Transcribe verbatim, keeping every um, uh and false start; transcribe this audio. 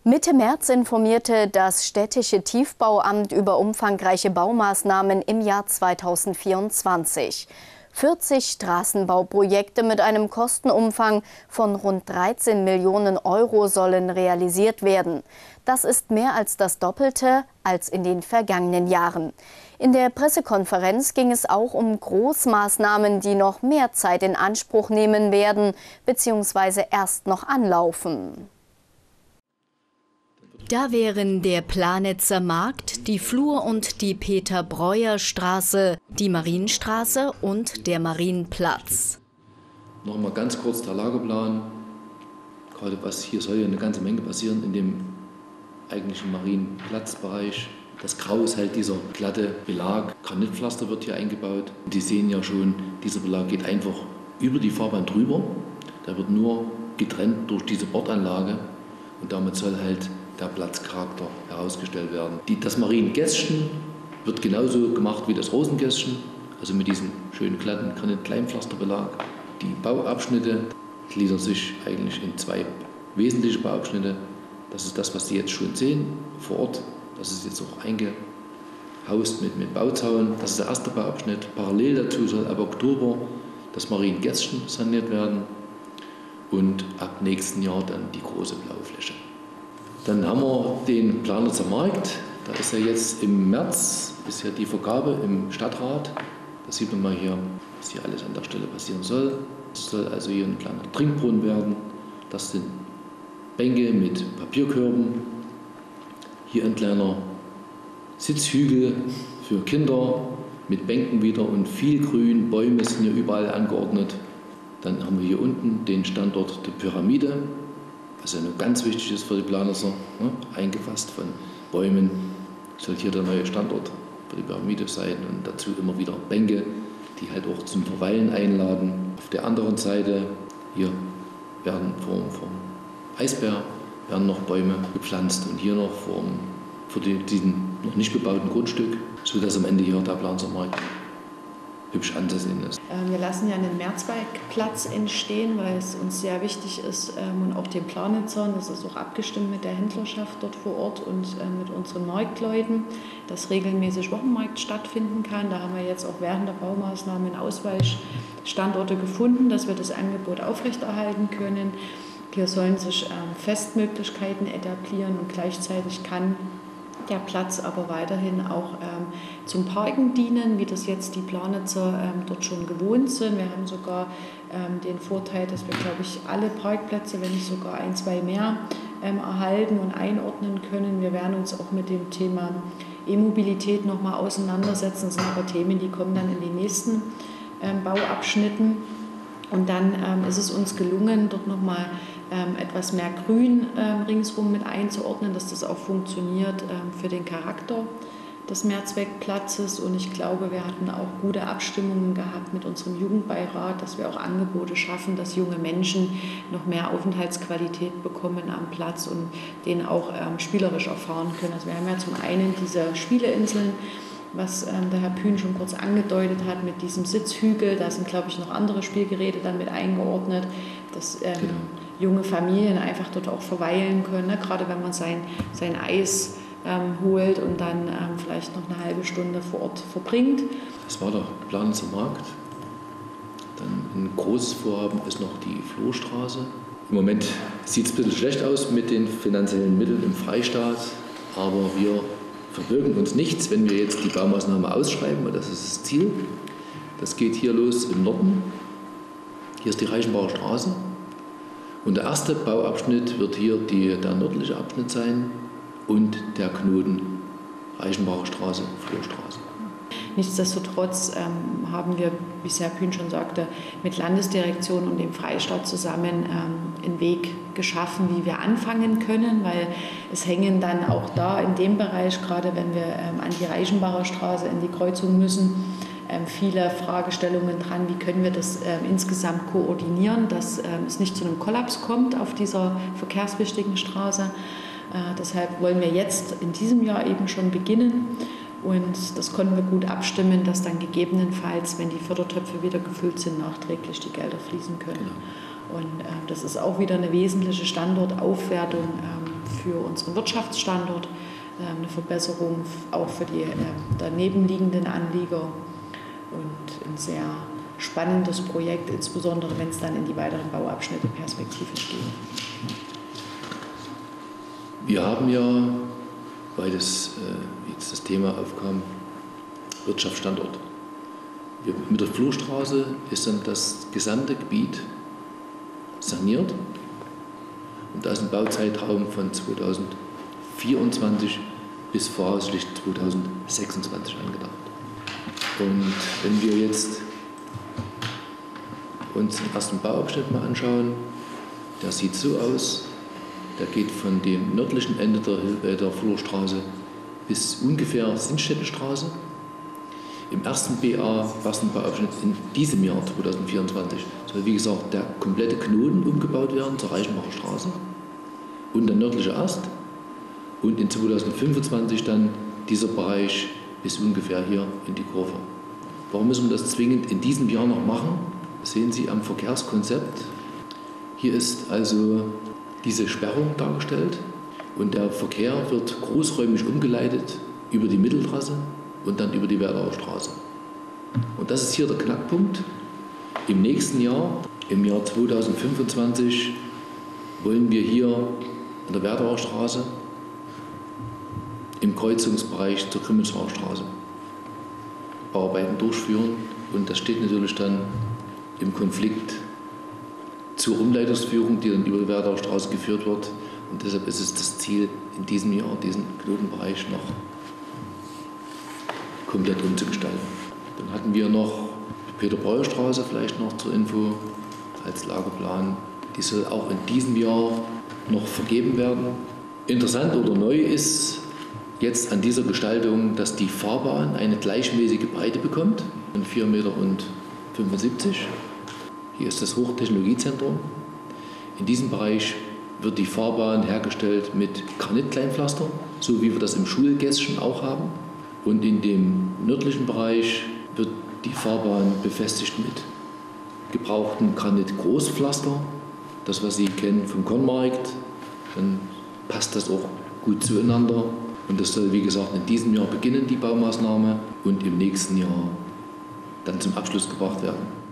Mitte März informierte das städtische Tiefbauamt über umfangreiche Baumaßnahmen im Jahr zweitausendvierundzwanzig. vierzig Straßenbauprojekte mit einem Kostenumfang von rund dreizehn Millionen Euro sollen realisiert werden. Das ist mehr als das Doppelte als in den vergangenen Jahren. In der Pressekonferenz ging es auch um Großmaßnahmen, die noch mehr Zeit in Anspruch nehmen werden bzw. erst noch anlaufen. Da wären der Planitzer Markt, die Flur- und die Peter-Breuer-Straße, die Marienstraße und der Marienplatz. Noch mal ganz kurz der Lageplan. Gerade was hier soll ja eine ganze Menge passieren in dem eigentlichen Marienplatzbereich. Das Grau ist halt dieser glatte Belag. Granitpflaster wird hier eingebaut. Die sehen ja schon, dieser Belag geht einfach über die Fahrbahn drüber. Der wird nur getrennt durch diese Bordanlage und damit soll halt der Platzcharakter herausgestellt werden. Die, das Mariengässchen wird genauso gemacht wie das Rosengässchen, also mit diesem schönen glatten Granit-Kleinpflasterbelag. Die Bauabschnitte gliedern sich eigentlich in zwei wesentliche Bauabschnitte. Das ist das, was Sie jetzt schon sehen vor Ort. Das ist jetzt auch eingehaust mit, mit Bauzaun. Das ist der erste Bauabschnitt. Parallel dazu soll ab Oktober das Mariengässchen saniert werden und ab nächsten Jahr dann die große blaue Fläche. Dann haben wir den Planitzer Markt. Da ist ja jetzt im März ist ja die Vergabe im Stadtrat. Da sieht man mal hier, was hier alles an der Stelle passieren soll. Es soll also hier ein kleiner Trinkbrunnen werden. Das sind Bänke mit Papierkörben. Hier ein kleiner Sitzhügel für Kinder mit Bänken wieder und viel Grün. Bäume sind hier überall angeordnet. Dann haben wir hier unten den Standort der Pyramide, was ja nur ganz wichtig ist für die Planitzer, ne? Eingefasst von Bäumen, soll hier der neue Standort für die Pyramide sein und dazu immer wieder Bänke, die halt auch zum Verweilen einladen. Auf der anderen Seite, hier werden vor, vor dem Eisbär werden noch Bäume gepflanzt und hier noch vor, vor die, diesem noch nicht bebauten Grundstück, sodass am Ende hier der Planitzer Markt hübsch anzusehen ist. Wir lassen ja einen Mehrzweigplatz entstehen, weil es uns sehr wichtig ist und auch den Planitzern, das ist auch abgestimmt mit der Händlerschaft dort vor Ort und mit unseren Marktleuten, dass regelmäßig Wochenmarkt stattfinden kann. Da haben wir jetzt auch während der Baumaßnahmen Ausweichstandorte gefunden, dass wir das Angebot aufrechterhalten können. Hier sollen sich Festmöglichkeiten etablieren und gleichzeitig kann der Platz aber weiterhin auch ähm, zum Parken dienen, wie das jetzt die Planitzer ähm, dort schon gewohnt sind. Wir haben sogar ähm, den Vorteil, dass wir, glaube ich, alle Parkplätze, wenn nicht sogar ein, zwei mehr, ähm, erhalten und einordnen können. Wir werden uns auch mit dem Thema E-Mobilität nochmal auseinandersetzen. Das sind aber Themen, die kommen dann in den nächsten ähm, Bauabschnitten. Und dann ähm, ist es uns gelungen, dort nochmal ähm, etwas mehr Grün ähm, ringsherum mit einzuordnen, dass das auch funktioniert ähm, für den Charakter des Mehrzweckplatzes. Und ich glaube, wir hatten auch gute Abstimmungen gehabt mit unserem Jugendbeirat, dass wir auch Angebote schaffen, dass junge Menschen noch mehr Aufenthaltsqualität bekommen am Platz und den auch ähm, spielerisch erfahren können. Also wir haben ja zum einen diese Spieleinseln, was ähm, der Herr Pühn schon kurz angedeutet hat, mit diesem Sitzhügel. Da sind, glaube ich, noch andere Spielgeräte dann mit eingeordnet, dass ähm, genau. junge Familien einfach dort auch verweilen können, ne? Gerade wenn man sein, sein Eis ähm, holt und dann ähm, vielleicht noch eine halbe Stunde vor Ort verbringt. Das war der Planitzer Markt. Dann ein großes Vorhaben ist noch die Flurstraße. Im Moment sieht es ein bisschen schlecht aus mit den finanziellen Mitteln im Freistaat, aber wir verbirgen uns nichts, wenn wir jetzt die Baumaßnahme ausschreiben, weil das ist das Ziel. Das geht hier los im Norden. Hier ist die Reichenbacher Straße. Und der erste Bauabschnitt wird hier die, der nördliche Abschnitt sein und der Knoten Reichenbacher Straße, Flurstraße. Nichtsdestotrotz ähm, haben wir, wie Herr Pühn schon sagte, mit Landesdirektion und dem Freistaat zusammen ähm, einen Weg geschaffen, wie wir anfangen können, weil es hängen dann auch da in dem Bereich, gerade wenn wir ähm, an die Reichenbacher Straße in die Kreuzung müssen, ähm, viele Fragestellungen dran, wie können wir das ähm, insgesamt koordinieren, dass ähm, es nicht zu einem Kollaps kommt auf dieser verkehrswichtigen Straße. Äh, deshalb wollen wir jetzt in diesem Jahr eben schon beginnen. Und das konnten wir gut abstimmen, dass dann gegebenenfalls, wenn die Fördertöpfe wieder gefüllt sind, nachträglich die Gelder fließen können. Und äh, das ist auch wieder eine wesentliche Standortaufwertung. Ähm, für unseren Wirtschaftsstandort, eine Verbesserung auch für die daneben liegenden Anlieger und ein sehr spannendes Projekt, insbesondere wenn es dann in die weiteren Bauabschnitte perspektivisch geht. Wir haben ja, weil das, äh, jetzt das Thema aufkam, Wirtschaftsstandort. Wir, mit der Flurstraße ist dann das gesamte Gebiet saniert und da ist ein Bauzeitraum von zweitausendvierundzwanzig bis voraussichtlich zweitausendsechsundzwanzig angedacht. Und wenn wir jetzt uns den ersten Bauabschnitt mal anschauen, der sieht so aus, der geht von dem nördlichen Ende der, der Flurstraße bis ungefähr Sinnstädtestraße. Im ersten B A, Bauabschnitt in diesem Jahr zweitausendvierundzwanzig, soll wie gesagt der komplette Knoten umgebaut werden zur Reichenbacher Straße und der nördliche Ast. Und in zweitausendfünfundzwanzig dann dieser Bereich bis ungefähr hier in die Kurve. Warum müssen wir das zwingend in diesem Jahr noch machen? Das sehen Sie am Verkehrskonzept. Hier ist also diese Sperrung dargestellt und der Verkehr wird großräumig umgeleitet über die Mitteltrasse und dann über die Werdauer Straße. Und das ist hier der Knackpunkt. Im nächsten Jahr, im Jahr zweitausendfünfundzwanzig, wollen wir hier an der Werdauer Straße im Kreuzungsbereich zur Grimmelsbacher Straße Bauarbeiten durchführen. Und das steht natürlich dann im Konflikt zur Umleitungsführung, die dann über die Werdauer Straße geführt wird. Und deshalb ist es das Ziel, in diesem Jahr diesen Knotenbereich noch komplett umzugestalten. Dann hatten wir noch die Peter-Breuer-Straße, vielleicht noch zur Info, als Lageplan. Die soll auch in diesem Jahr noch vergeben werden. Interessant oder neu ist jetzt an dieser Gestaltung, dass die Fahrbahn eine gleichmäßige Breite bekommt von vier Komma fünfundsiebzig Meter. Hier ist das Hochtechnologiezentrum. In diesem Bereich wird die Fahrbahn hergestellt mit Granitkleinpflaster, so wie wir das im Schulgässchen auch haben. Und in dem nördlichen Bereich wird die Fahrbahn befestigt mit gebrauchtem Granitgroßpflaster. Das, was Sie kennen vom Kornmarkt, dann passt das auch gut zueinander. Und das soll, wie gesagt, in diesem Jahr beginnen, die Baumaßnahme, und im nächsten Jahr dann zum Abschluss gebracht werden.